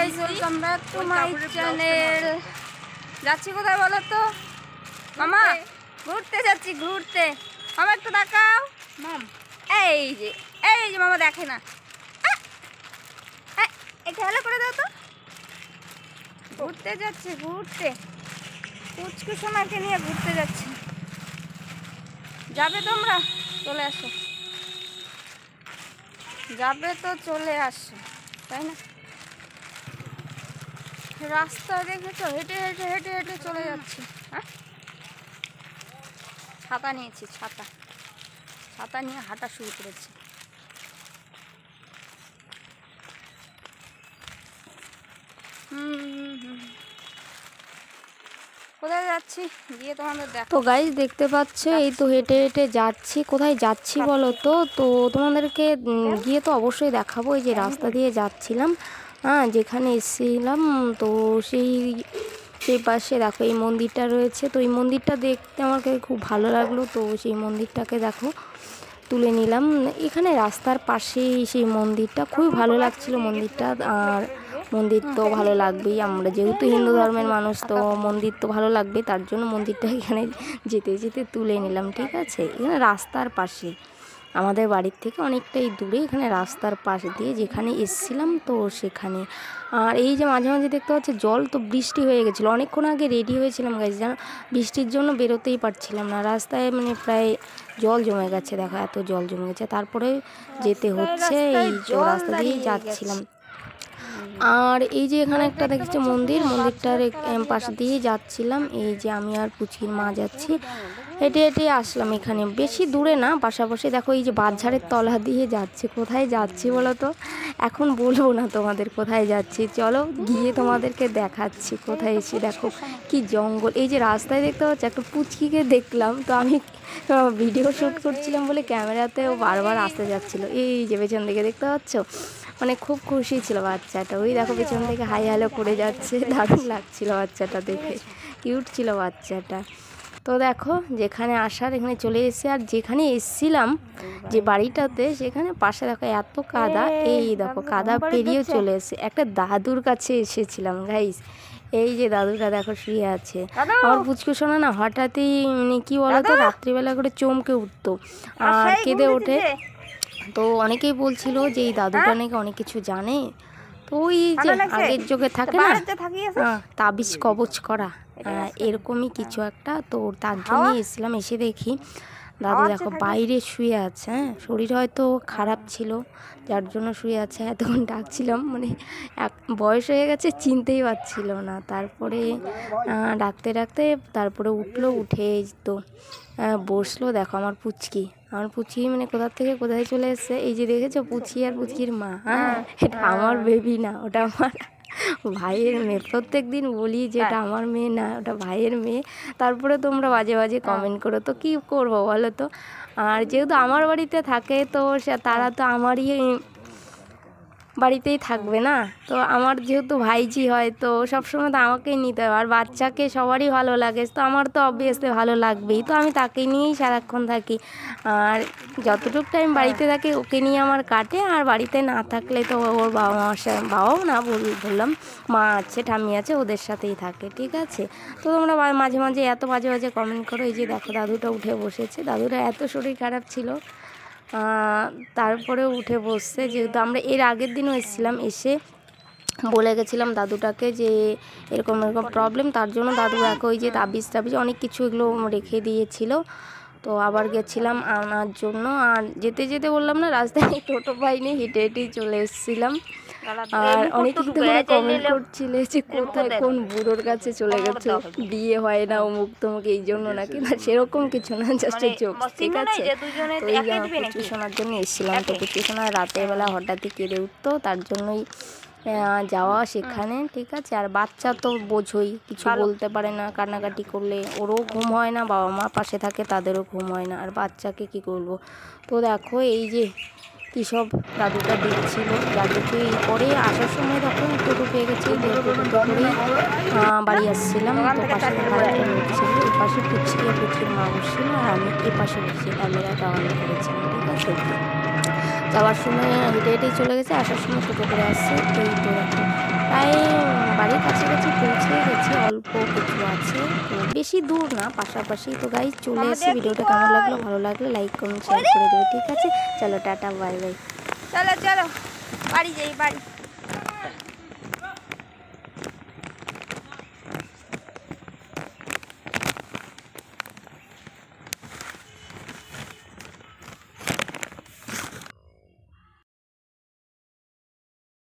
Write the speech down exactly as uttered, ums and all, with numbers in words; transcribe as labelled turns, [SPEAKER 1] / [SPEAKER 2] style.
[SPEAKER 1] Guys, welcome back to my channel. যাচ্ছি কোথায় বলো তো মামা? ঘুরতে যাচ্ছি, ঘুরতে। মামা একটু দেখাও। মাম এই যে এই যে মামা দেখে না, একটু ভালো করে দাও তো। ঘুরতে যাচ্ছি, ঘুরতে। পুচকু সোনাকে নিয়ে ঘুরতে যাচ্ছি। যাবে তোমরা? চলে আসো। যাবে তো চলে আসো, তাই না? রাস্তা দেখেছো? হেঁটে হেঁটে হেঁটে হেঁটে চলে যাচ্ছি। হ্যাঁ, ছাতা নিয়েছি, ছাতা ছাতা নিয়ে হাঁটা শুরু করেছি। হুম হুম কোথায় যাচ্ছি গিয়ে তোমাদের দেখো।
[SPEAKER 2] তো গাইস দেখতে পাচ্ছ, এই তো হেঁটে হেঁটে যাচ্ছি। কোথায় যাচ্ছি বলো তো? তো তোমাদেরকে গিয়ে তো অবশ্যই দেখাবো। এই যে রাস্তা দিয়ে যাচ্ছিলাম, হ্যাঁ, যেখানে এসেছিলাম, তো সেই সেই পাশে দেখো এই মন্দিরটা রয়েছে। তো এই মন্দিরটা দেখতে আমাকে খুব ভালো লাগলো, তো সেই মন্দিরটাকে দেখো তুলে নিলাম। এখানে রাস্তার পাশেই সেই মন্দিরটা, খুবই ভালো লাগছিল মন্দিরটা। আর মন্দির তো ভালো লাগবেই, আমরা যেহেতু হিন্দু ধর্মের মানুষ, তো মন্দির তো ভালো লাগবে, তার জন্য মন্দিরটা এখানে যেতে যেতে তুলে নিলাম। ঠিক আছে, এখানে রাস্তার পাশে, আমাদের বাড়ির থেকে অনেকটাই দূরে, এখানে রাস্তার পাশে দিয়ে যেখানে এসছিলাম, তো সেখানে। আর এই যে মাঝে মাঝে দেখতে পাচ্ছি জল, তো বৃষ্টি হয়ে গেছিলো। অনেকক্ষণ আগে রেডি হয়েছিলাম গাইস, জানো, বৃষ্টির জন্য বেরোতেই পারছিলাম না। রাস্তায় মানে প্রায় জল জমে গেছে, দেখো এত জল জমে গেছে, তারপরে যেতে হচ্ছে। এই তো রাস্তা দিয়েই যাচ্ছিলাম। আর এই যে এখানে একটা দেখছি মন্দির, মন্দিরটার পাশ দিয়ে যাচ্ছিলাম। এই যে আমি আর পুচকির মা যাচ্ছি, হেঁটে হেঁটে আসলাম। এখানে বেশি দূরে না, পাশাপাশি দেখো এই যে বাঁশঝাড়ের তলা দিয়ে যাচ্ছি। কোথায় যাচ্ছি বলো তো? এখন বলবো না তোমাদের কোথায় যাচ্ছি, চলো গিয়ে তোমাদেরকে দেখাচ্ছি। কোথায় এসে দেখো কি জঙ্গল। এই যে রাস্তায় দেখতে পাচ্ছি একটা পুচকিকে দেখলাম, তো আমি ভিডিও শ্যুট করছিলাম বলে ক্যামেরাতেও বারবার আসতে যাচ্ছিলো। এই যে পেছন দিকে দেখতে পাচ্ছ, মানে খুব খুশি ছিল বাচ্চাটা। ওই দেখো পেছন থেকে হাই হ্যালো করে যাচ্ছে, দারুণ লাগছিল বাচ্চাটা দেখে, কিউট ছিল বাচ্চাটা। তো দেখো যেখানে আসার এখানে চলে এসেছি। আর যেখানে এসছিলাম যে বাড়িটাতে, সেখানে পাশে দেখো এত কাদা। এই দেখো কাদা পেরিয়ে চলে এসেছে, একটা দাদুর কাছে এসেছিলাম গাইস। এই যে দাদুটা দেখো শুয়ে আছে। আমার পুচকু শোনা না হঠাৎই মানে কি বলতো, রাত্রিবেলা করে চমকে উঠতো আর কেঁদে ওঠে। তো অনেকেই বলছিল যে এই দাদুটা নাকি অনেক কিছু জানে। তো ওই যে আগের যুগে থাকে না তাবিজ কবচ করা, এরকমই কিছু একটা। তো তার জন্য এসেছিলাম। এসে দেখি দাদু দেখো বাইরে শুয়ে আছে। হ্যাঁ, শরীর হয়তো খারাপ ছিল, যার জন্য শুয়ে আছে। এতক্ষণ ডাকছিলাম, মানে এক বয়স হয়ে গেছে, চিনতেই পারছিল না। তারপরে ডাকতে ডাকতে তারপরে উঠলো, উঠে তো বসলো। দেখো আমার পুচকি, আমার পুচকি মানে কোথা থেকে কোথায় চলে এসছে। এই যে দেখেছো পুচকি আর পুচকির মা, হ্যাঁ, এটা আমার বেবি না, ওটা আমার ভাইয়ের মেয়ে। প্রত্যেক দিন বলি যে এটা আমার মেয়ে না, ওটা ভাইয়ের মেয়ে। তারপরে তোমরা বাজে বাজে কমেন্ট করো, তো কী করবো বলো তো? আর যেহেতু আমার বাড়িতে থাকে, তো তারা তো আমারই বাড়িতেই থাকবে না। তো আমার যেহেতু ভাইজি হয়, তো সবসময় তো আমাকেই নিতে হবে। আর বাচ্চাকে সবারই ভালো লাগে, তো আমার তো অবভিয়াসলি ভালো লাগবেই। তো আমি তাকে নিয়েই সারাক্ষণ থাকি। আর যতটুকু টাইম বাড়িতে থাকে ওকে নিয়ে আমার কাটে। আর বাড়িতে না থাকলে তো ওর বাবা মার সাথে, বাবাও না বললাম, মা আছে, ঠাম্মি আছে, ওদের সাথেই থাকে। ঠিক আছে, তো তোমরা মাঝে মাঝে এত বাজে বাজে কমেন্ট করো। এই যে দেখো দাদুটা উঠে বসেছে, দাদুটা এত শরীর খারাপ ছিল, তারপরেও উঠে বসছে। যেহেতু আমরা এর আগের দিনও এসেছিলাম, এসে বলে গেছিলাম দাদুটাকে যে এরকম এরকম প্রবলেম, তার জন্য দাদু এক ওই যে তাবিজ টাবিজ অনেক কিছু এগুলো রেখে দিয়েছিল। তো আবার গেছিলাম আনার জন্য। আর যেতে যেতে বললাম না, রাস্তায় টোটো পাইনি, হেঁটে হেঁটেই চলে এসেছিলাম। আর অনেকেই তোমরা কমেন্ট করছিলে যে কোথায় কোন বুড়োর কাছে চলে গেছে, বিয়ে হয় না অমুক তমুক, এই জন্য নাকি। না, সেরকম কিছু না, জাস্ট জোক। ঠিক আছে, তো এই পুচকু শোনার জন্য এসেছিলাম। তো পুচকু শোনা রাতের বেলা হঠাৎই কেঁদে উঠতো, তার জন্যই যাওয়া সেখানে। ঠিক আছে, আর বাচ্চা তো বোঝোই, কিছু বলতে পারে না, কান্নাকাটি করলে ওরও ঘুম হয় না, বাবা মা পাশে থাকে তাদেরও ঘুম হয় না, আর বাচ্চাকে কি করবো। তো দেখো এই যে কী সব দাদুটা দিচ্ছিল দাদুকে। এই পরে আসার সময় তখন টোটো পেয়ে গেছি, টোটো করেই বাড়ি আসছিলাম। তো পাশে আরেকটা লোক ছিল, এই পাশে পুচকি পুচকির মা বসছিল, আর আমি এ পাশে বসে ক্যামেরাটা অন করেছিলাম। ঠিক আছে, যাওয়ার সময় হেঁটে হেঁটেই চলে গেছে, আসার সময় টোটো করে আসছে। এই তো দেখো প্রায় কাছাকাছি পৌঁছে গেছি, অল্প কিছু আছে, তো বেশি দূর না, পাশাপাশি। তো গাইজ চলে এসেছি। ভিডিওটা কেমন লাগলো, ভালো লাগলে লাইক কমেন্ট শেয়ার করে দেবে, ঠিক আছে? চলো টাটা, বাই বাই।
[SPEAKER 1] চলো চলো বাড়ি যাই, বাড়ি।